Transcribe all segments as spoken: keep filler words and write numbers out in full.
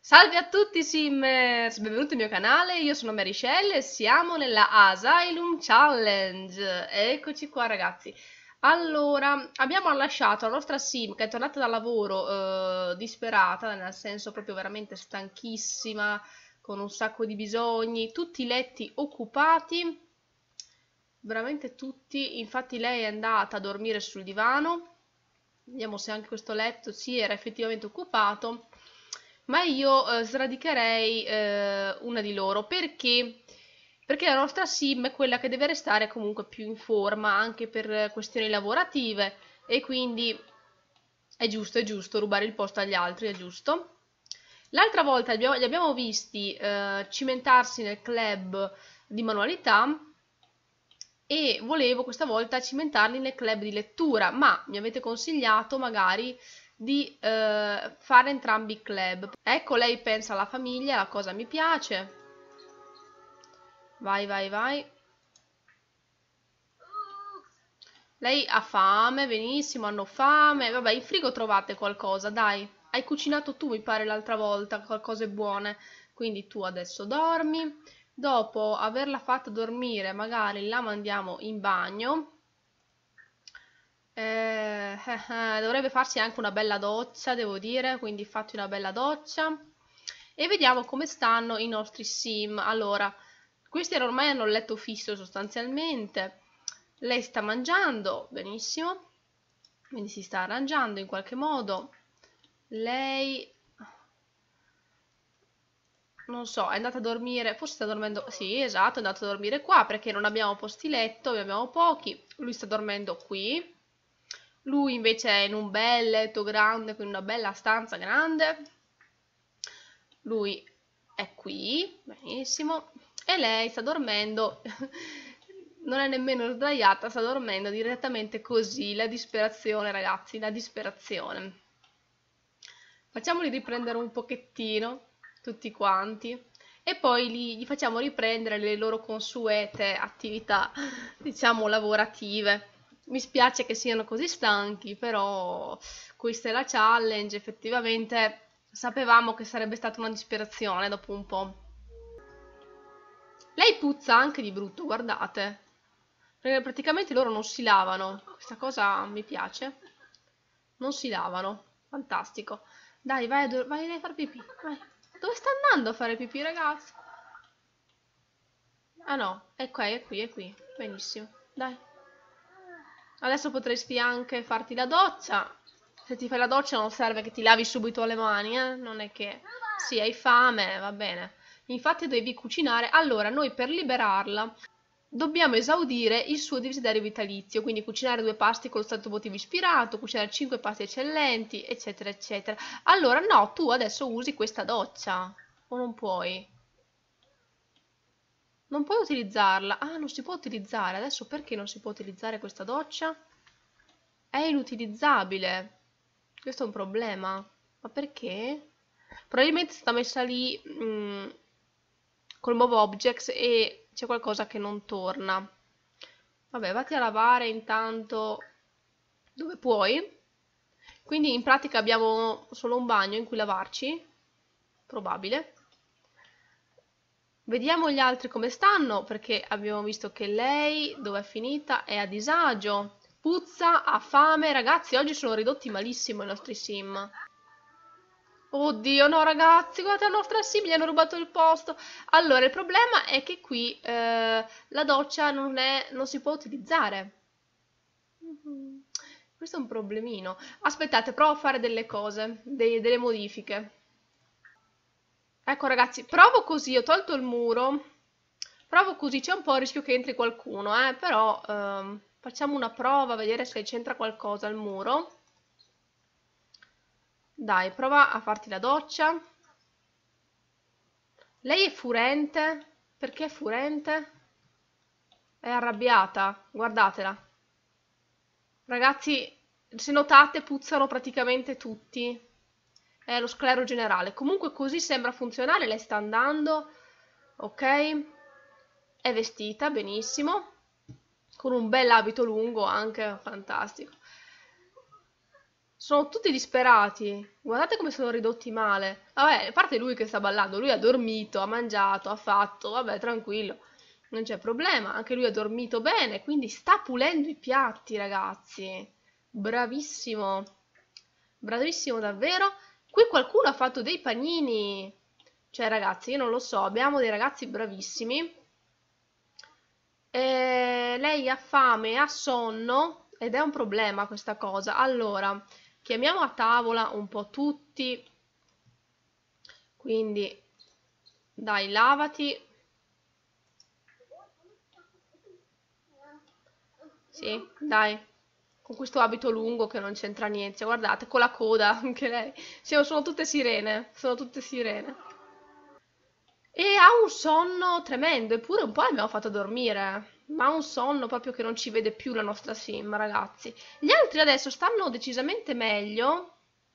Salve a tutti Simmers, benvenuti nel mio canale, io sono Marychelle e siamo nella Asylum Challenge. Eccoci qua ragazzi. Allora, abbiamo lasciato la nostra Sim che è tornata dal lavoro eh, disperata, nel senso proprio veramente stanchissima, con un sacco di bisogni, tutti i letti occupati, veramente tutti. Infatti lei è andata a dormire sul divano. Vediamo se anche questo letto si era effettivamente occupato. Ma io eh, sradicherei eh, una di loro perché? Perché la nostra sim è quella che deve restare comunque più in forma anche per questioni lavorative e quindi è giusto, è giusto rubare il posto agli altri, è giusto. L'altra volta li abbiamo, li abbiamo visti eh, cimentarsi nel club di manualità e volevo questa volta cimentarli nel club di lettura, ma mi avete consigliato magari di eh, fare entrambi i club. Ecco, lei pensa alla famiglia, la cosa mi piace. Vai, vai, vai. Lei ha fame, benissimo, hanno fame. Vabbè, in frigo trovate qualcosa, dai. Hai cucinato tu, mi pare, l'altra volta, qualcose buone. Quindi tu adesso dormi. Dopo averla fatta dormire, magari la mandiamo in bagno. Eh, eh, eh, dovrebbe farsi anche una bella doccia, devo dire, quindi fatti una bella doccia. E vediamo come stanno i nostri sim. Allora, questi ormai hanno il letto fisso sostanzialmente. Lei sta mangiando, benissimo. Quindi si sta arrangiando in qualche modo. Lei, non so, è andata a dormire, forse sta dormendo, sì, esatto, è andata a dormire qua perché non abbiamo posti letto, ne abbiamo pochi. Lui sta dormendo qui. Lui invece è in un bel letto grande, quindi una bella stanza grande. Lui è qui, benissimo. E lei sta dormendo, non è nemmeno sdraiata, sta dormendo direttamente così. La disperazione, ragazzi, la disperazione. Facciamoli riprendere un pochettino, tutti quanti. E poi li, gli facciamo riprendere le loro consuete attività, diciamo, lavorative. Mi spiace che siano così stanchi, però questa è la challenge. Effettivamente sapevamo che sarebbe stata una disperazione dopo un po'. Lei puzza anche di brutto, guardate. Perché praticamente loro non si lavano. Questa cosa mi piace. Non si lavano. Fantastico. Dai, vai a, vai a fare pipì. Vai. Dove sta andando a fare pipì, ragazzi? Ah no, è qua, è qui, è qui. Benissimo. Dai. Adesso potresti anche farti la doccia. Se ti fai la doccia non serve che ti lavi subito le mani, eh? Non è che... Sì, hai fame, va bene. Infatti devi cucinare. Allora, noi per liberarla dobbiamo esaudire il suo desiderio vitalizio, quindi cucinare due pasti con lo stato votivo ispirato, cucinare cinque pasti eccellenti, eccetera, eccetera. Allora, no, tu adesso usi questa doccia. O non puoi? Non puoi utilizzarla. Ah, non si può utilizzare. Adesso perché non si può utilizzare questa doccia? È inutilizzabile. Questo è un problema. Ma perché? Probabilmente è stata messa lì mh, col Move Objects e c'è qualcosa che non torna. Vabbè, vatti a lavare intanto dove puoi. Quindi in pratica abbiamo solo un bagno in cui lavarci. Probabile. Vediamo gli altri come stanno, perché abbiamo visto che lei, dove è finita, è a disagio. Puzza, ha fame. Ragazzi, oggi sono ridotti malissimo i nostri sim. Oddio, no ragazzi, guardate la nostra sim, gli hanno rubato il posto. Allora, il problema è che qui eh, la doccia non è, non si può utilizzare. Mhm. Questo è un problemino. Aspettate, provo a fare delle cose, dei- delle modifiche. Ecco ragazzi, provo così, ho tolto il muro. Provo così, c'è un po' il rischio che entri qualcuno, eh, però ehm, facciamo una prova, a vedere se c'entra qualcosa al muro. Dai, prova a farti la doccia. Lei è furente? Perché è furente? È arrabbiata, guardatela. Ragazzi, se notate puzzano praticamente tutti. È lo sclero generale. Comunque così sembra funzionare, lei sta andando. Ok. È vestita, benissimo. Con un bel abito lungo anche, fantastico. Sono tutti disperati. Guardate come sono ridotti male. Vabbè, a parte lui che sta ballando, lui ha dormito, ha mangiato, ha fatto, vabbè, tranquillo. Non c'è problema, anche lui ha dormito bene, quindi sta pulendo i piatti, ragazzi. Bravissimo. Bravissimo davvero. Qui qualcuno ha fatto dei panini. Cioè, ragazzi, io non lo so, abbiamo dei ragazzi bravissimi. E lei ha fame, ha sonno ed è un problema questa cosa. Allora, chiamiamo a tavola un po' tutti. Quindi, dai, lavati. Sì, dai. Con questo abito lungo che non c'entra niente. Guardate, con la coda, anche lei. Sì, sono tutte sirene. Sono tutte sirene. E ha un sonno tremendo, eppure un po' l'abbiamo fatto dormire. Ma ha un sonno proprio che non ci vede più la nostra sim, ragazzi. Gli altri adesso stanno decisamente meglio.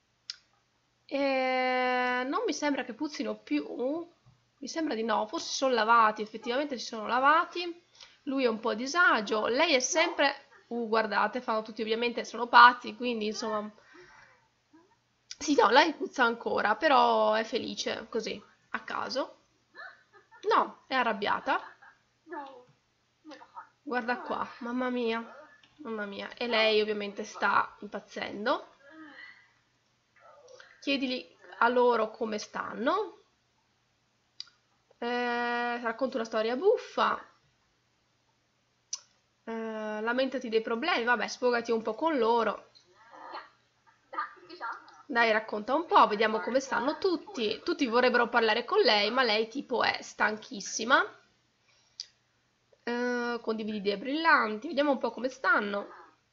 E non mi sembra che puzzino più. Mi sembra di no, forse si sono lavati, effettivamente si sono lavati. Lui è un po' a disagio, lei è sempre... Uh, guardate, fanno tutti ovviamente, sono pazzi, quindi insomma... Sì, no, lei puzza ancora, però è felice, così, a caso. No, è arrabbiata. Guarda qua, mamma mia, mamma mia. E lei ovviamente sta impazzendo. Chiedili a loro come stanno. Eh, racconta una storia buffa. Eh, lamentati dei problemi, vabbè, sfogati un po' con loro. Dai, racconta un po', vediamo come stanno tutti. Tutti vorrebbero parlare con lei, ma lei tipo è stanchissima. Eh, condividi idee brillanti, vediamo un po' come stanno.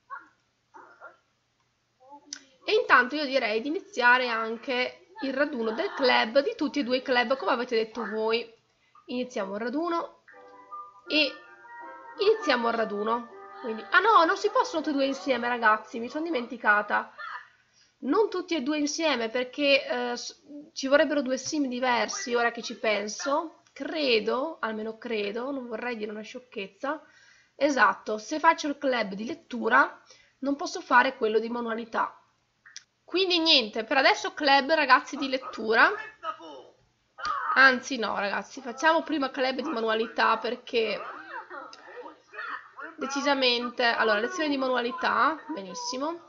E intanto io direi di iniziare anche il raduno del club, di tutti e due i club, come avete detto voi. Iniziamo il raduno e iniziamo il raduno. Quindi... Ah no, non si possono tutti e due insieme, ragazzi, mi sono dimenticata. Non tutti e due insieme perché eh, ci vorrebbero due sim diversi, ora che ci penso. Credo, almeno credo, non vorrei dire una sciocchezza. Esatto, se faccio il club di lettura non posso fare quello di manualità. Quindi niente, per adesso club ragazzi di lettura. Anzi no ragazzi, facciamo prima club di manualità perché decisamente... Allora, lezione di manualità, benissimo.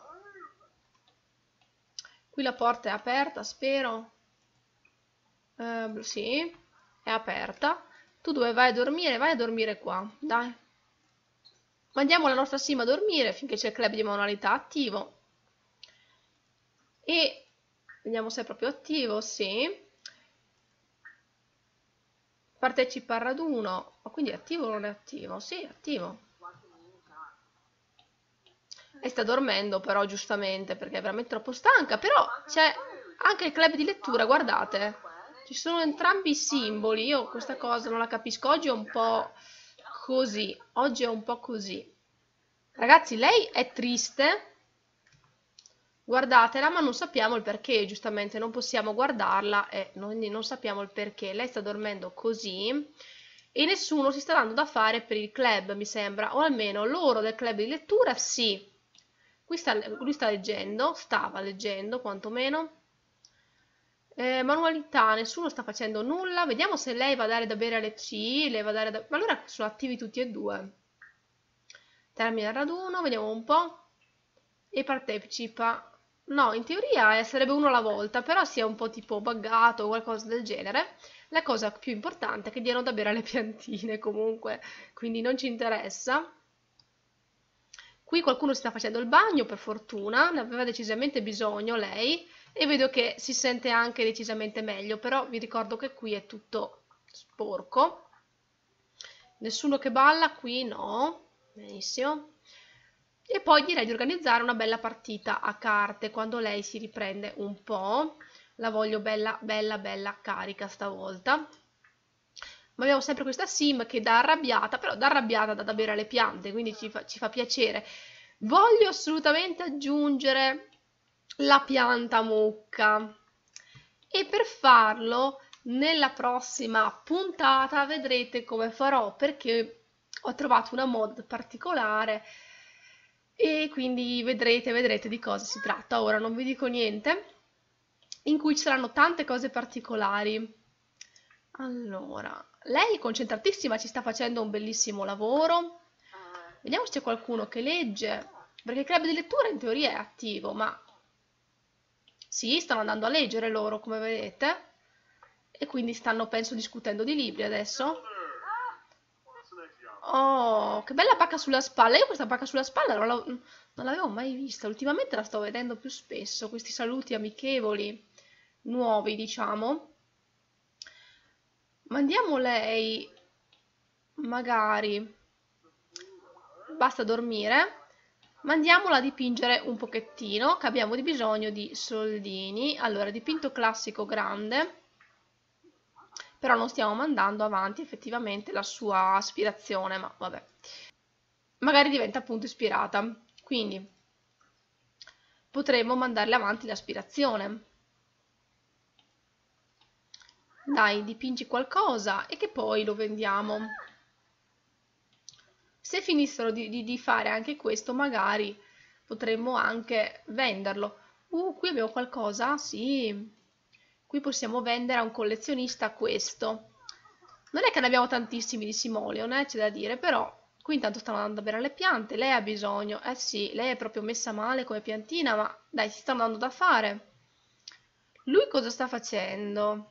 Qui la porta è aperta, spero. Uh, sì, è aperta. Tu dove vai a dormire? Vai a dormire qua, dai. Mandiamo la nostra sim a dormire finché c'è il club di manualità attivo. E vediamo se è proprio attivo, sì. Partecipa al raduno. Ma quindi è attivo o non è attivo? Sì, è attivo. E sta dormendo però giustamente perché è veramente troppo stanca. Però c'è anche il club di lettura, guardate. Ci sono entrambi i simboli. Io questa cosa non la capisco. Oggi è un po' così. Oggi è un po' così. Ragazzi, lei è triste. Guardatela, ma non sappiamo il perché, giustamente non possiamo guardarla e non, non sappiamo il perché. Lei sta dormendo così e nessuno si sta dando da fare per il club, mi sembra, o almeno loro del club di lettura sì. Qui sta, lui sta leggendo, stava leggendo quantomeno. Eh, manualità, nessuno sta facendo nulla. Vediamo se lei va a dare da bere alle C, lei va a dare da... Ma allora sono attivi tutti e due. Termina il raduno, vediamo un po'. E partecipa. No, in teoria eh, sarebbe uno alla volta, però si è un po' tipo buggato o qualcosa del genere. La cosa più importante è che diano da bere alle piantine comunque, quindi non ci interessa. Qui qualcuno si sta facendo il bagno, per fortuna, ne aveva decisamente bisogno lei, e vedo che si sente anche decisamente meglio, però vi ricordo che qui è tutto sporco. Nessuno che balla, qui no, benissimo. E poi direi di organizzare una bella partita a carte quando lei si riprende un po'. La voglio bella, bella, bella carica stavolta. Ma abbiamo sempre questa sim che dà arrabbiata, però dà arrabbiata da, da bere alle piante, quindi ci fa, ci fa piacere. Voglio assolutamente aggiungere la pianta mucca. E per farlo, nella prossima puntata vedrete come farò, perché ho trovato una mod particolare. e quindi vedrete, vedrete di cosa si tratta. Ora non vi dico niente, in cui ci saranno tante cose particolari. Allora, lei è concentratissima, ci sta facendo un bellissimo lavoro. Vediamo se c'è qualcuno che legge, perché il club di lettura in teoria è attivo, ma sì, stanno andando a leggere loro, come vedete, e quindi stanno, penso, discutendo di libri adesso. Oh, che bella pacca sulla spalla. Io questa pacca sulla spalla non l'ho- non l'avevo mai vista. Ultimamente la sto vedendo più spesso. Questi saluti amichevoli, nuovi, diciamo. Mandiamo lei, magari, basta dormire. Mandiamola a dipingere un pochettino, che abbiamo di bisogno di soldini. Allora, dipinto classico grande. Però non stiamo mandando avanti effettivamente la sua aspirazione, ma vabbè. Magari diventa appunto ispirata, quindi potremmo mandarle avanti l'aspirazione. Dai, dipingi qualcosa e che poi lo vendiamo. Se finissero di, di, di fare anche questo, magari potremmo anche venderlo. Uh, qui abbiamo qualcosa? Sì. Qui possiamo vendere a un collezionista questo. Non è che ne abbiamo tantissimi di Simoleon, eh, c'è da dire, però qui intanto stanno andando bene le piante, lei ha bisogno, eh sì, lei è proprio messa male come piantina, ma dai, si stanno dando da fare. Lui cosa sta facendo?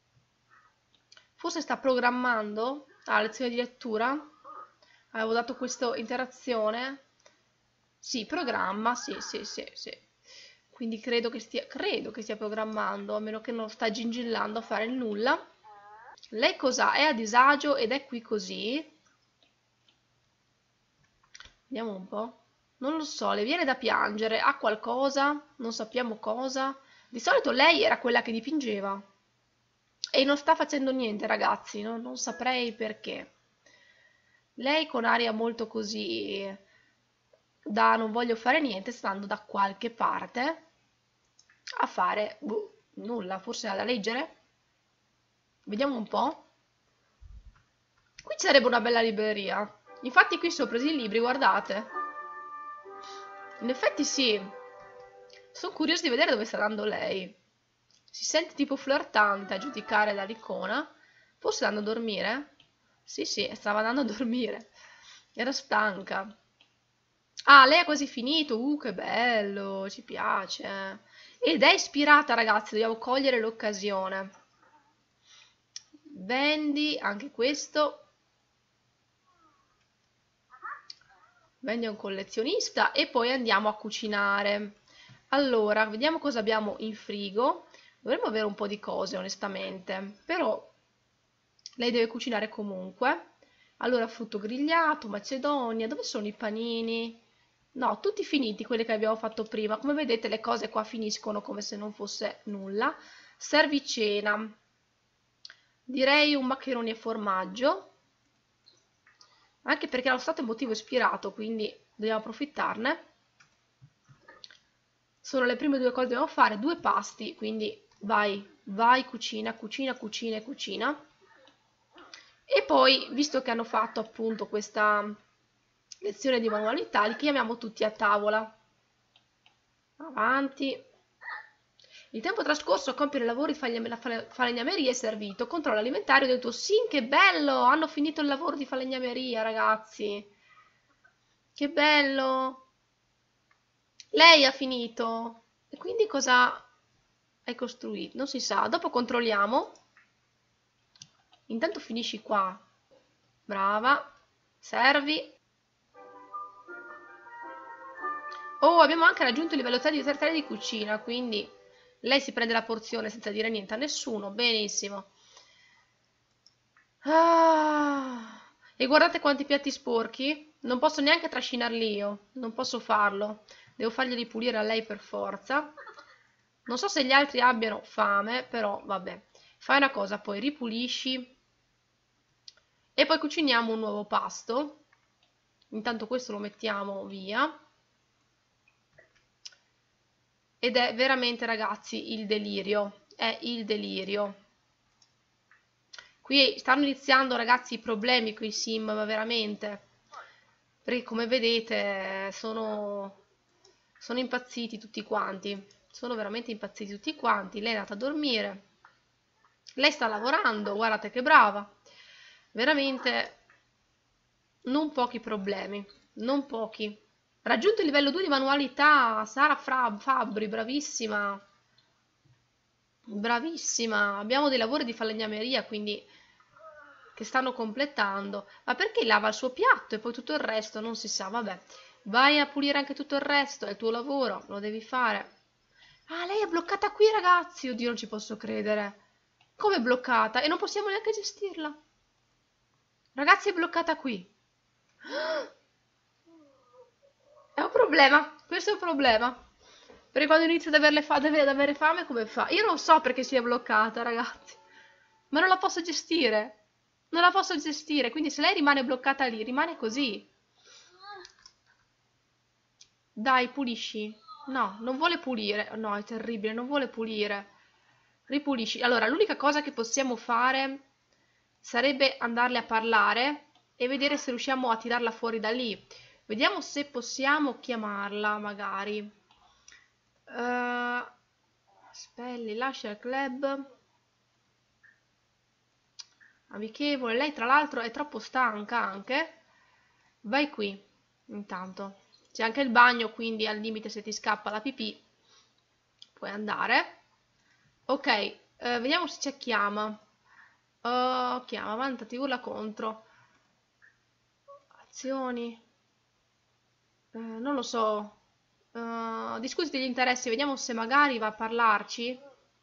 Forse sta programmando la lezione di lettura? Avevo dato questa interazione? Sì, programma, sì, sì, sì, sì. Quindi credo che stia, credo che stia programmando, a meno che non sta gingillando a fare il nulla. Lei cosa? È a disagio ed è qui così? Vediamo un po'. Non lo so, le viene da piangere. Ha qualcosa? Non sappiamo cosa. Di solito lei era quella che dipingeva. E non sta facendo niente, ragazzi. No? Non saprei perché. Lei con aria molto così da non voglio fare niente, stando da qualche parte a fare boh, nulla, forse da leggere. Vediamo un po'. Qui ci sarebbe una bella libreria. Infatti qui sono presi i libri, guardate. In effetti sì. Sono curiosa di vedere dove sta andando lei. Si sente tipo flirtante a giudicare dall'icona. Forse andando a dormire? Sì, sì, stava andando a dormire. Era stanca. Ah, lei ha quasi finito. Uh, che bello, ci piace. Ed è ispirata, ragazzi, dobbiamo cogliere l'occasione. Vendi anche questo. Vendi a un collezionista e poi andiamo a cucinare. Allora, vediamo cosa abbiamo in frigo. Dovremmo avere un po' di cose, onestamente, però lei deve cucinare comunque. Allora, frutto grigliato, macedonia, dove sono i panini? No, tutti finiti quelli che abbiamo fatto prima. Come vedete le cose qua finiscono come se non fosse nulla. Servicena. Direi un maccheroni e formaggio. Anche perché allo stato emotivo ispirato, quindi dobbiamo approfittarne. Sono le prime due cose che dobbiamo fare, due pasti, quindi vai, vai, cucina, cucina, cucina e cucina. E poi, visto che hanno fatto appunto questa lezione di manualità, li chiamiamo tutti a tavola. Avanti. Il tempo trascorso a compiere i lavori di falegnameria è servito. Controllo alimentare. Ho detto, sì, che bello! Hanno finito il lavoro di falegnameria, ragazzi. Che bello! Lei ha finito. E quindi cosa hai costruito? Non si sa. Dopo controlliamo. Intanto finisci qua. Brava. Servi. Oh, abbiamo anche raggiunto il livello tre di tre di cucina, quindi lei si prende la porzione senza dire niente a nessuno. Benissimo. Ah. E guardate quanti piatti sporchi. Non posso neanche trascinarli io. Non posso farlo. Devo farglieli pulire a lei per forza. Non so se gli altri abbiano fame, però vabbè. Fai una cosa, poi ripulisci. E poi cuciniamo un nuovo pasto. Intanto questo lo mettiamo via. Ed è veramente, ragazzi, il delirio. È il delirio. Qui stanno iniziando, ragazzi, i problemi con i sim, ma veramente. perché come vedete sono, sono impazziti tutti quanti, sono veramente impazziti tutti quanti. Lei è andata a dormire, lei sta lavorando, guardate che brava, veramente non pochi problemi, non pochi. Raggiunto il livello due di manualità, Sara Fra- Fabbri, bravissima, bravissima. Abbiamo dei lavori di falegnameria, quindi che stanno completando. Ma perché lava il suo piatto e poi tutto il resto? Non si sa, vabbè. Vai a pulire anche tutto il resto, è il tuo lavoro, lo devi fare. Ah, lei è bloccata qui, ragazzi. Oddio, non ci posso credere. Come è bloccata? E non possiamo neanche gestirla. Ragazzi, è bloccata qui. È un problema, questo è un problema. Perché quando inizia ad averle fa- ad avere, ad avere fame, come fa? Io non so perché sia bloccata, ragazzi. Ma non la posso gestire. Non la posso gestire, quindi se lei rimane bloccata lì, rimane così. Dai, pulisci. No, non vuole pulire. No, è terribile, non vuole pulire. Ripulisci. Allora, l'unica cosa che possiamo fare sarebbe andarle a parlare e vedere se riusciamo a tirarla fuori da lì. Vediamo se possiamo chiamarla, magari. Uh, Spelli, lascia il club. Amichevole. Lei, tra l'altro, è troppo stanca anche. Vai qui, intanto. C'è anche il bagno, quindi al limite se ti scappa la pipì puoi andare. Ok, eh, vediamo se c'è chiama. Oh, chiama, vantati, urla contro. Azioni. Eh, non lo so. Uh, discuti degli interessi, vediamo se magari va a parlarci.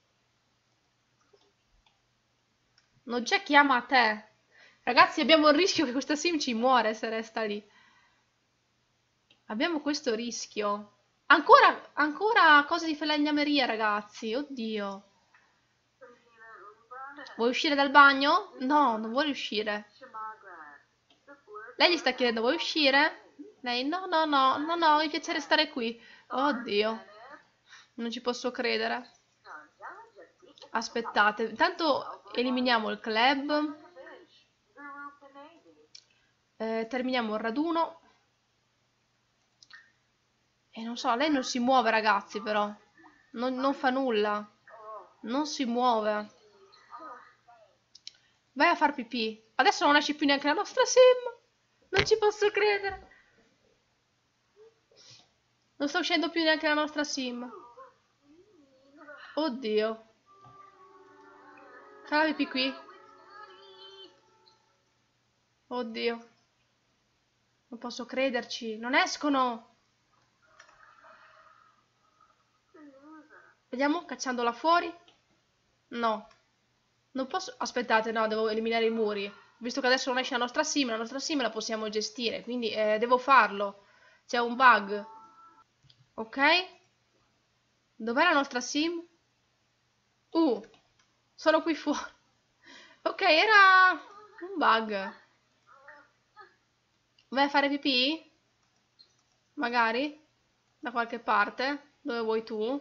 Non c'è chiama a te. Ragazzi, abbiamo il rischio che questa sim ci muore se resta lì. Abbiamo questo rischio. Ancora, ancora cose di falegnameria, ragazzi. Oddio. Vuoi uscire dal bagno? No, non vuole uscire. Lei gli sta chiedendo, vuoi uscire? Lei, no, no, no, no, no, mi piace restare qui. Oddio. Non ci posso credere. Aspettate, intanto eliminiamo il club. Eh, terminiamo il raduno. E non so, lei non si muove, ragazzi, però. Non, non fa nulla. Non si muove. Vai a far pipì. Adesso non esce più neanche la nostra sim. Non ci posso credere. Non sta uscendo più neanche la nostra sim. Oddio. Fa la pipì qui. Oddio. Non posso crederci. Non escono. Vediamo, cacciandola fuori. No. Non posso... Aspettate, no, devo eliminare i muri. Visto che adesso non esce la nostra sim, la nostra sim la possiamo gestire. Quindi eh, devo farlo. C'è un bug. Ok. Dov'è la nostra sim? Uh, sono qui fuori. Ok, era un bug. Vai a fare pipì? Magari? Da qualche parte? Dove vuoi tu?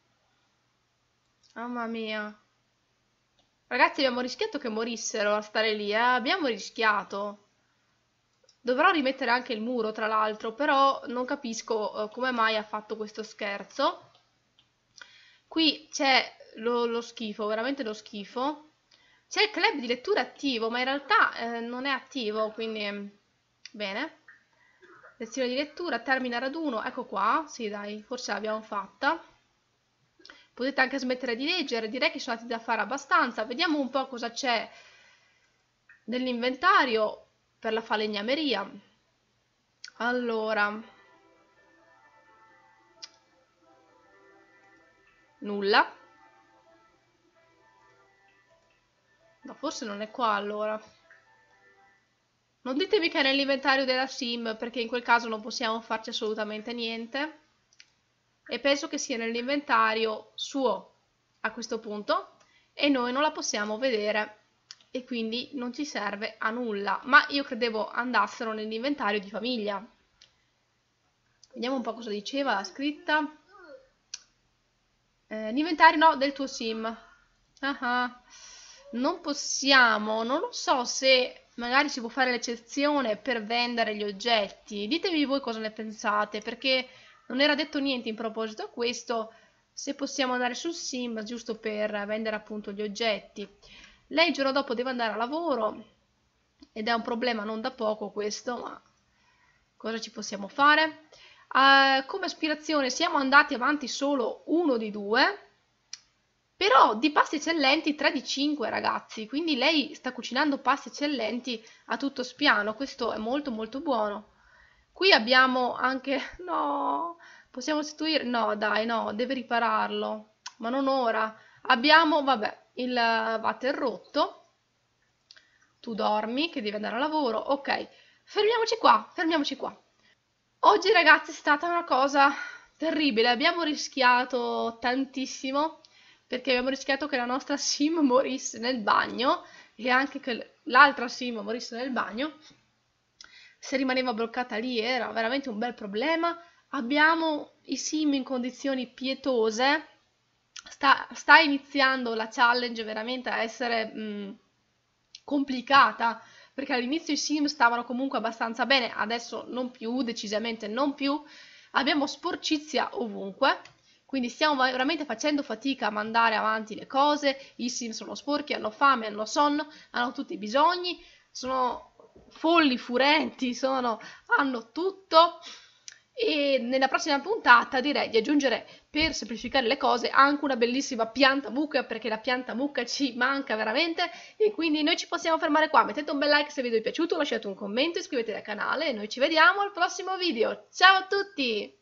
Mamma mia. Ragazzi, abbiamo rischiato che morissero a stare lì, eh? Abbiamo rischiato. Dovrò rimettere anche il muro, tra l'altro, però non capisco eh, come mai ha fatto questo scherzo. Qui c'è lo, lo schifo, veramente lo schifo. C'è il club di lettura attivo, ma in realtà eh, non è attivo, quindi... Bene. Lezione di lettura, termina raduno, ecco qua. Sì, dai, forse l'abbiamo fatta. Potete anche smettere di leggere, direi che sono andati da fare abbastanza. Vediamo un po' cosa c'è nell'inventario per la falegnameria. Allora, nulla. No, forse non è qua allora. Non ditemi che è nell'inventario della sim, perché in quel caso non possiamo farci assolutamente niente. E penso che sia nell'inventario suo a questo punto e noi non la possiamo vedere e quindi non ci serve a nulla, ma io credevo andassero nell'inventario di famiglia. Vediamo un po' cosa diceva la scritta. Eh, l'inventario no, del tuo sim. Ah ah. Non possiamo, non lo so se magari si può fare l'eccezione per vendere gli oggetti. Ditemi voi cosa ne pensate, perché non era detto niente in proposito a questo, se possiamo andare sul sim giusto per vendere appunto gli oggetti. Lei il giorno dopo deve andare a lavoro ed è un problema non da poco questo, ma cosa ci possiamo fare? Uh, come aspirazione siamo andati avanti solo uno di due, però di pasti eccellenti tre di cinque ragazzi, quindi lei sta cucinando pasti eccellenti a tutto spiano, questo è molto molto buono. Qui abbiamo anche, no, possiamo sostituire, no dai no, deve ripararlo, ma non ora. Abbiamo, vabbè, il water rotto, tu dormi che devi andare a lavoro, ok, fermiamoci qua, fermiamoci qua. Oggi ragazzi è stata una cosa terribile, abbiamo rischiato tantissimo perché abbiamo rischiato che la nostra sim morisse nel bagno e anche che l'altra sim morisse nel bagno. Se rimaneva bloccata lì era veramente un bel problema. Abbiamo i sim in condizioni pietose, sta, sta iniziando la challenge veramente a essere mh, complicata, perché all'inizio i sim stavano comunque abbastanza bene, adesso non più, decisamente non più. Abbiamo sporcizia ovunque, quindi stiamo veramente facendo fatica a mandare avanti le cose. I sim sono sporchi, hanno fame, hanno sonno, hanno tutti i bisogni, sono folli, furenti, sono, hanno tutto. E nella prossima puntata direi di aggiungere, per semplificare le cose, anche una bellissima pianta mucca, perché la pianta mucca ci manca veramente. E quindi noi ci possiamo fermare qua. Mettete un bel like se il video vi è piaciuto, lasciate un commento, iscrivetevi al canale e noi ci vediamo al prossimo video. Ciao a tutti!